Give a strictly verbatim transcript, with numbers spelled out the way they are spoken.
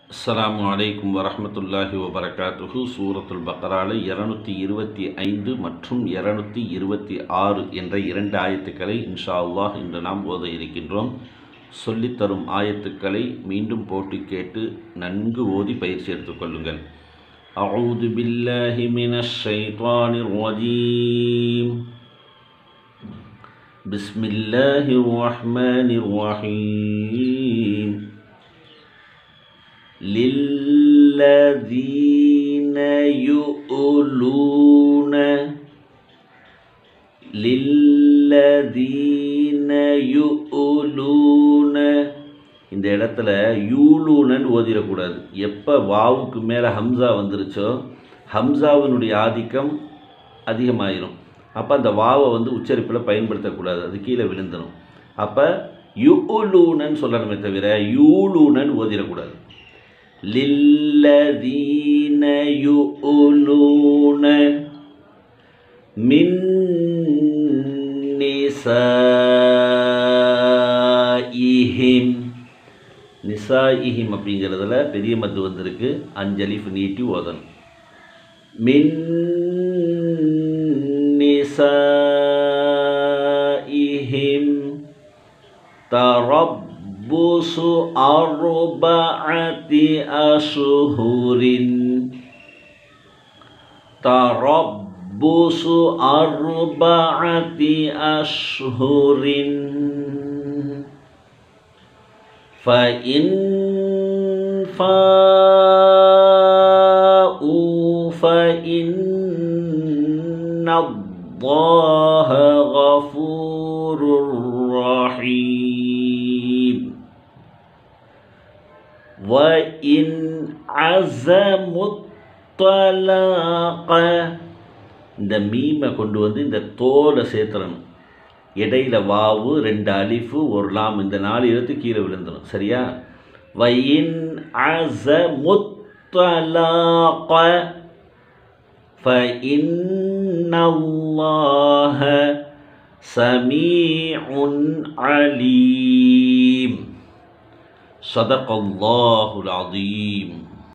அஸ்ஸலாமு அலைக்கும் வரஹ்மத்துல்லாஹி வபரகாத்துஹு. சூரத்துல் பக்ரால இருநூற்றி இருபத்தி ஐந்து மற்றும் இருநூற்றி இருபத்தி ஆறு என்ற இரண்டு ஆயத்துக்களை இன்ஷா அல்லாஹ் இன்று நாம் ஓத இருக்கின்றோம். சொல்லித்தரும் ஆயத்துக்களை மீண்டும் போட்டு கேட்டு நன்கு ஓதி பயிற்சி எடுத்துக்கொள்ளுங்கள். அஊது பில்லாஹி மினஷ் ஷைத்தானிர் ரஜீம். பிஸ்மில்லாஹிர் ரஹ்மானிர் ரஹீம். للذين يؤلون للذين يؤلون இந்த இடத்துல யூலூனன்னு ஓதிடக்கூடாது. எப்போ வாவுக்கு மேலே ஹம்சா வந்துருச்சோ ஹம்சாவினுடைய ஆதிக்கம் அதிகமாயிரும். அப்போ அந்த வாவை வந்து உச்சரிப்பில் பயன்படுத்தக்கூடாது, அது கீழே விழுந்துடும். அப்போ யுலூனன்னு சொல்லணுமே தவிர யூலூனன்னு ஓதிடக்கூடாது. للذين يؤلون من نسائهم நிசாயிஹிம் அப்படிங்கிறதுல பெரிய மத்து வந்திருக்கு, அஞ்சலிஃப் நீட்டி ஓதணும். மின் நிசாயிஹிம் தரப் புசு அர்பஅத்தி அஷ்ஹுரின் தரப்புசு அர்பஅத்தி அஷ்ஹுரின் ஃபஇன் ஃபாஉ ஃபஇன்னல்லாஹ கஃபூருர் ரஹீம். وَإِنْ عَزَمُوا الطَّلَاقَ இந்த மீமை கொண்டு வந்து இந்த தோலை சேர்த்துறணும். இடையில வாவு, ரெண்டு அலிஃபு, ஒரு லாம், இந்த நாலு எழுத்து கீழே விழுந்துடும். சரியா? وَإِنْ عَزَمُوا الطَّلَاقَ فَإِنَّ اللَّهَ سَمِيعٌ عَلِيمٌ. صدق الله العظيم.